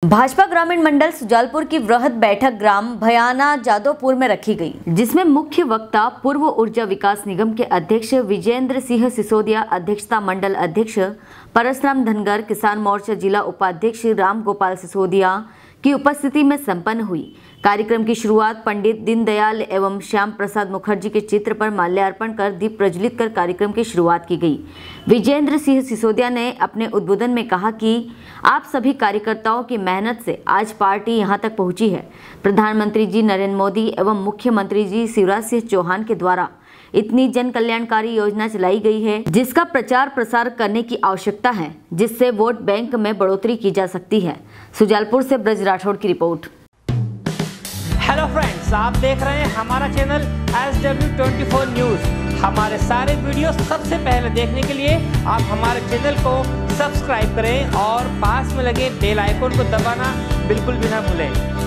भाजपा ग्रामीण मंडल सुजालपुर की वृहद बैठक ग्राम भयाना जादवपुर में रखी गई, जिसमें मुख्य वक्ता पूर्व ऊर्जा विकास निगम के अध्यक्ष विजेंद्र सिंह सिसोदिया, अध्यक्षता मंडल अध्यक्ष परसराम धनगर, किसान मोर्चा जिला उपाध्यक्ष राम गोपाल सिसोदिया की उपस्थिति में संपन्न हुई। कार्यक्रम की शुरुआत पंडित दीनदयाल एवं श्याम प्रसाद मुखर्जी के चित्र पर माल्यार्पण कर दीप प्रज्वलित कर कार्यक्रम की शुरुआत की गई। विजेंद्र सिंह सिसोदिया ने अपने उद्बोधन में कहा कि आप सभी कार्यकर्ताओं की मेहनत से आज पार्टी यहां तक पहुंची है। प्रधानमंत्री जी नरेंद्र मोदी एवं मुख्यमंत्री जी शिवराज सिंह चौहान के द्वारा इतनी जन कल्याणकारी योजना चलाई गई है, जिसका प्रचार प्रसार करने की आवश्यकता है, जिससे वोट बैंक में बढ़ोतरी की जा सकती है। सुजालपुर से ब्रज राठौड़ की रिपोर्ट। हेलो फ्रेंड्स, आप देख रहे हैं हमारा चैनल SW24 न्यूज। हमारे सारे वीडियो सबसे पहले देखने के लिए आप हमारे चैनल को सब्सक्राइब करें और पास में लगे बेल आइकन को दबाना बिल्कुल भी ना भूलें।